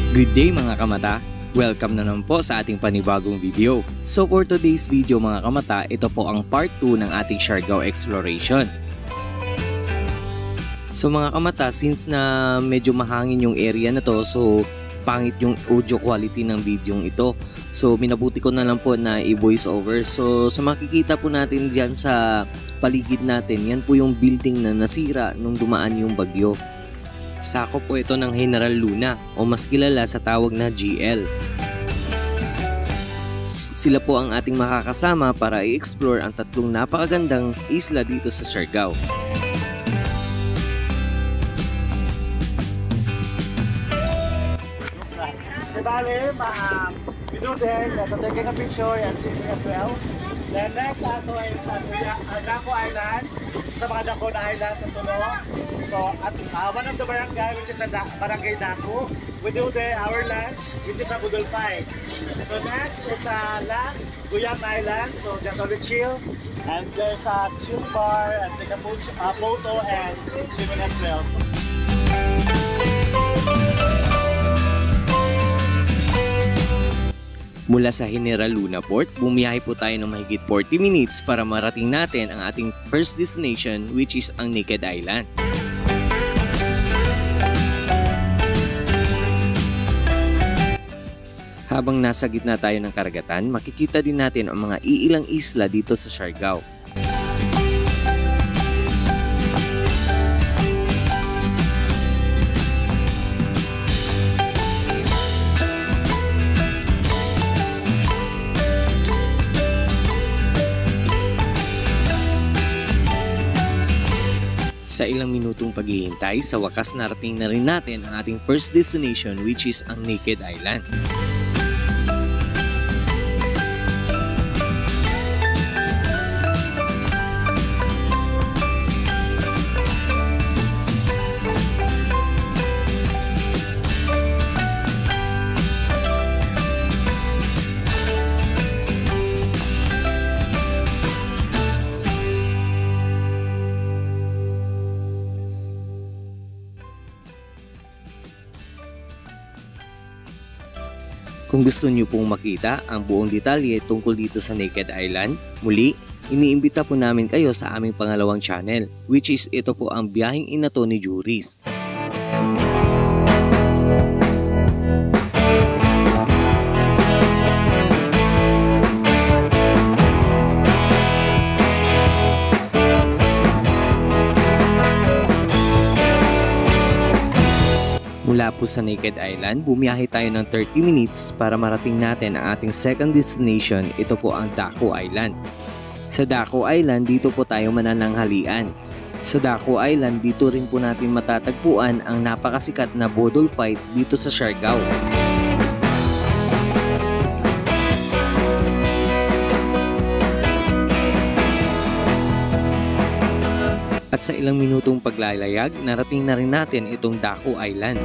Good day mga kamata! Welcome na naman po sa ating panibagong video. So for today's video mga kamata, ito po ang part 2 ng ating Siargao exploration. So mga kamata, since na medyo mahangin yung area na to, so pangit yung audio quality ng video ito. So minabuti ko na lang po na i-voice over. So sa makikita po natin dyan sa paligid natin, yan po yung building na nasira nung dumaan yung bagyo. Sakop po ito ng General Luna o mas kilala sa tawag na GL. Sila po ang ating makakasama para i-explore ang tatlong napakagandang isla dito sa Siargao. We do there, so taking a picture and swimming as well. Then next ato ay sa Daco Island, sa mga Daco na island sa Tulo. So at one of the barangay which is Barangay Daco, we do there our lunch which is a Budolpay. So next it's last Guyam Island, so just only chill and there's a chill bar and take a photo and swimming as well. Mula sa General Luna Port, bumiyahe po tayo ng mahigit 40 minutes para marating natin ang ating first destination which is ang Naked Island. Habang nasa gitna tayo ng karagatan, makikita din natin ang mga iilang isla dito sa Siargao. Sa ilang minutong paghihintay, sa wakas narating na rin natin ang ating first destination which is ang Naked Island. Kung gusto niyo pong makita ang buong detalye tungkol dito sa Naked Island, muli, iniimbita po namin kayo sa aming pangalawang channel, which is ito po ang Biyaheng Inato ni Juris. Mula po sa Naked Island, bumiyahe tayo ng 30 minutes para marating natin ang ating second destination, ito po ang Daco Island. Sa Daco Island, dito po tayo manananghalian. Sa Daco Island, dito rin po natin matatagpuan ang napakasikat na Bodol Fight dito sa Siargao. At sa ilang minutong paglalayag, narating na rin natin itong Daco Island.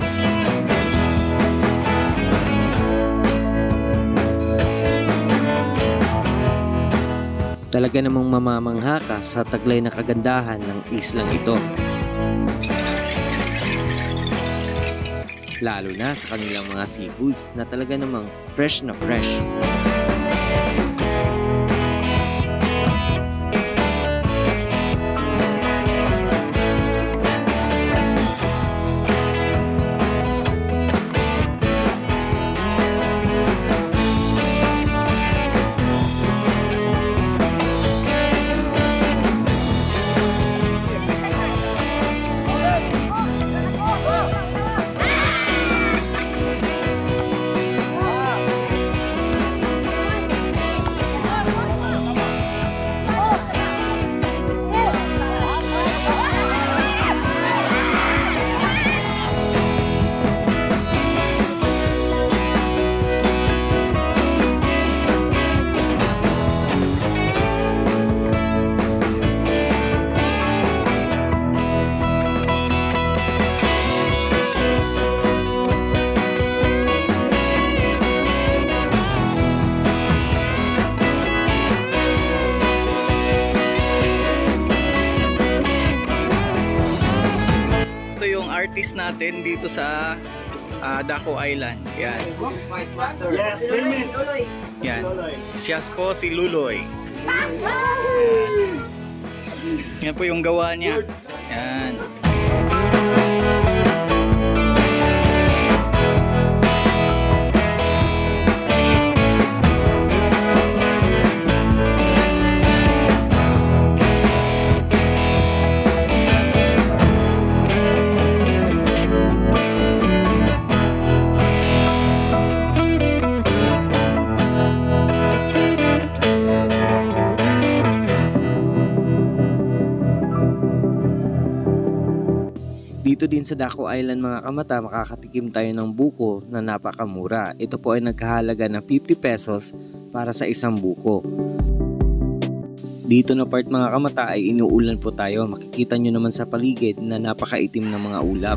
Talaga namang mamamangha ka sa taglay na kagandahan ng islang ito. Lalo na sa kanilang mga seafoods na talaga namang fresh na fresh. artist natin dito sa Daco Island. Yan. Yes, Luloy. Yan. Luloy. Siya po si Luloy. Yan po yung gawa niya. Yan. Dito din sa Daco Island mga kamata, makakatikim tayo ng buko na napakamura. Ito po ay nagkahalaga ng 50 pesos para sa isang buko. Dito na part mga kamata ay inuulan po tayo. Makikita nyo naman sa paligid na napakaitim ng mga ulap.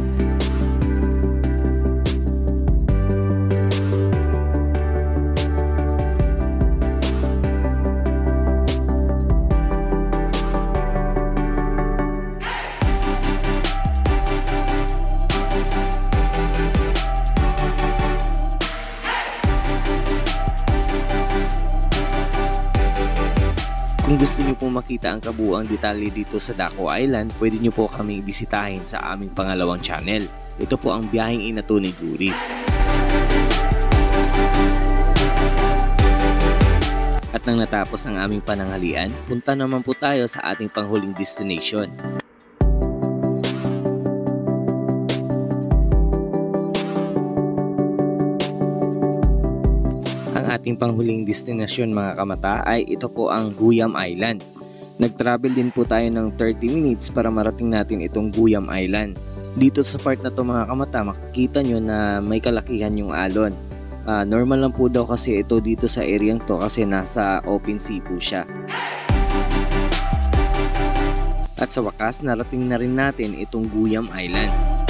Kung gusto niyo pong makita ang kabuuang detalye dito sa Daco Island, pwede niyo po kaming bisitahin sa aming pangalawang channel. Ito po ang Biyaheng Inato ni Juris. At nang natapos ang aming pananghalian, punta naman po tayo sa ating panghuling destination. Ang ating panghuling destinasyon mga kamata ay ito po ang Guyam Island. Nag-travel din po tayo ng 30 minutes para marating natin itong Guyam Island. Dito sa part na to mga kamata, makikita nyo na may kalakihan yung alon. Normal lang po daw kasi ito dito sa area to kasi nasa open sea po siya. At sa wakas, narating na rin natin itong Guyam Island.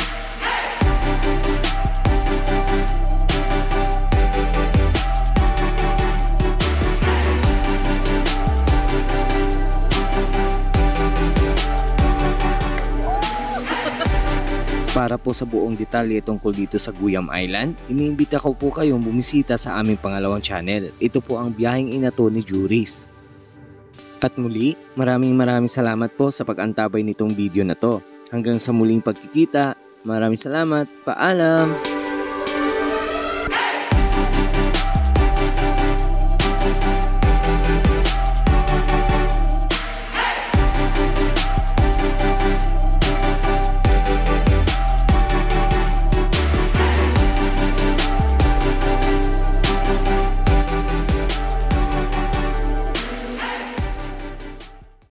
Para po sa buong detalye tungkol dito sa Guyam Island, iniimbita ko po kayong bumisita sa aming pangalawang channel. Ito po ang Biyaheng Inato ni Juris. At muli, maraming salamat po sa pag-antabay nitong video na to. Hanggang sa muling pagkikita, maraming salamat, paalam!